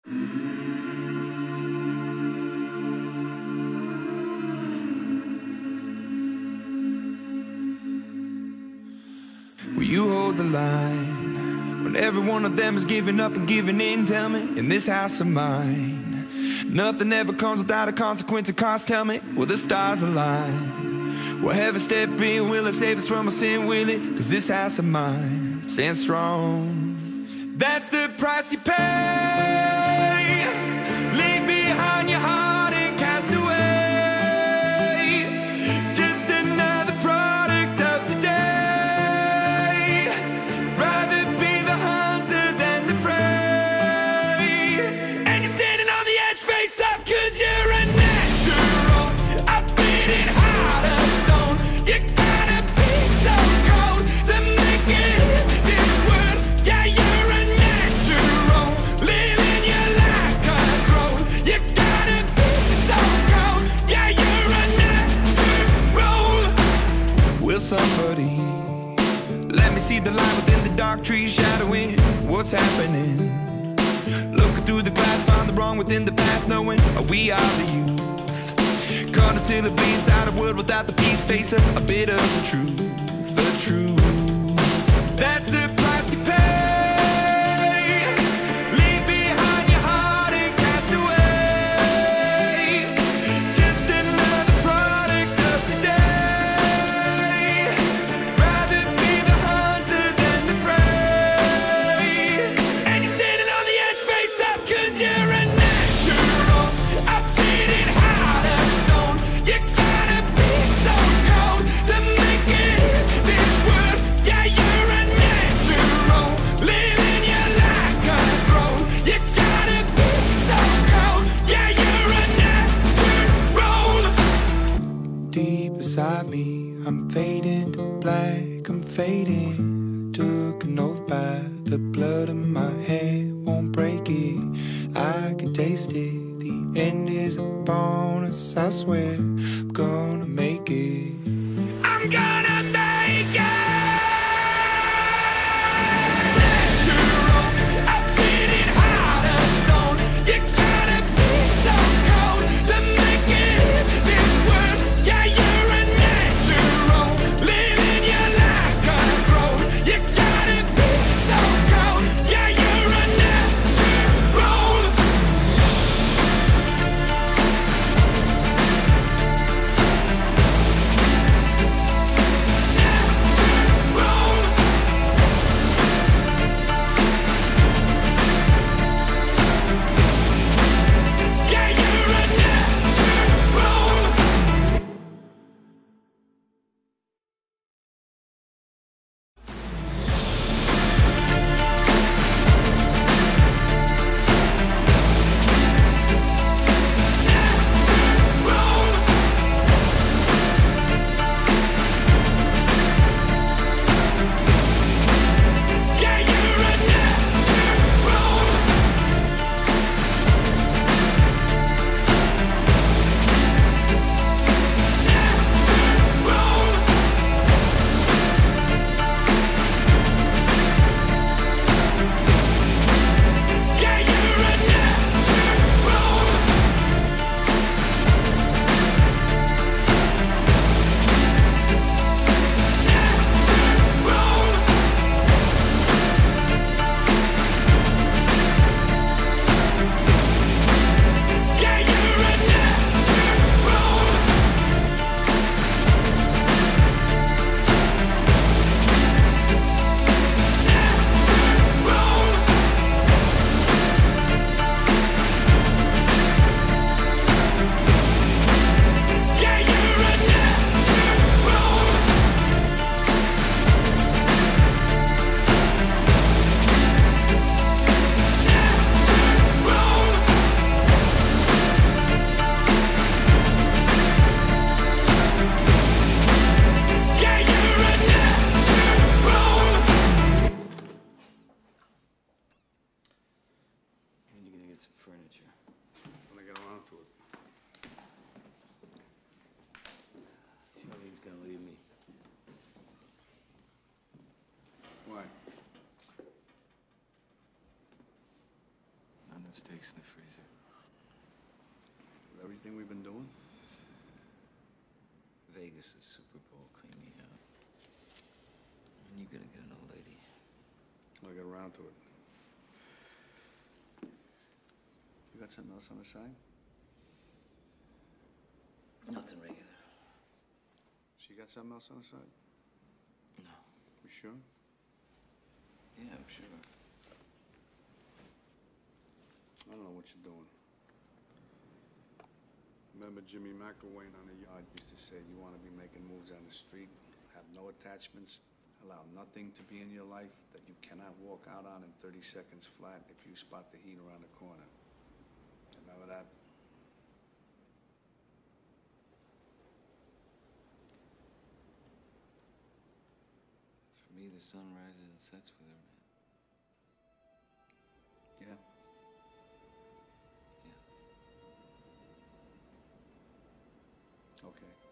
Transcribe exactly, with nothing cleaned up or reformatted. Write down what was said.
Will you hold the line when every one of them is giving up and giving in? Tell me, in this house of mine, nothing ever comes without a consequence of cost. Tell me, will the stars align? Will heaven step in? Will it save us from our sin? Will it? Cause this house of mine stands strong. That's the price you pay. Leave behind your heart and cast away. Just another product of today. Rather be the hunter than the prey. And you're standing on the edge, face up, cause you're a natural. A beating heart of stone. You gotta be so cold to make it in this world. Yeah, you're a natural. Living your life cutthroat. You gotta be so cold. Yeah, you're a natural. Will somebody let me see the light within the dark trees shadowing what's happening? Looking through the glass, find the wrong within the past, knowing we are the youth. Caught until it bleeds out of world without the peace, face a, a bit of the truth, the truth. That's the price you pay. Leave behind your heart and cast away. Just another product of today. Rather be the hunter than the prey. And you're standing on the edge, face up, cause you're a natural. A beating heart of stone. You gotta be so cold to make it in this world. Yeah, you're a natural. Living your life cutthroat. You gotta be so cold. Yeah, you're a natural. Deep inside me, I'm fading to black, I'm fading. Took an oath by the blood in my hand, won't break it. I can taste it, the end is upon us, I swear. I'm gonna make it. I'm gonna make it. Natural, a beating heart of stone. You gotta be so cold to make it in this world. Yeah, you're a natural. Living your life cutthroat. You gotta be so cold. Yeah, you're a natural. Yeah, you're a natural. Yeah, you're a natural. Yeah, you're a natural. Yeah, you're a natural. Yeah, you're a natural. Yeah, you're a natural. And you're gonna get some furniture. When I get around to it. Charlene's gonna leave me. Why? Not enough Steaks in the freezer. With everything we've been doing? Vegas is Super Bowl. Clean me out. And you gotta get an old lady. I'll get around to it. You got something else on the side? Nothing regular. She got something else on the side? No. You sure? Yeah, I'm sure. I don't know what you're doing. Remember Jimmy McElwain on the yard used to say you want to be making moves on the street, have no attachments, allow nothing to be in your life that you cannot walk out on in thirty seconds flat if you spot the heat around the corner. Remember that? For me, the sun rises and sets with her, man. Yeah. Yeah. Okay.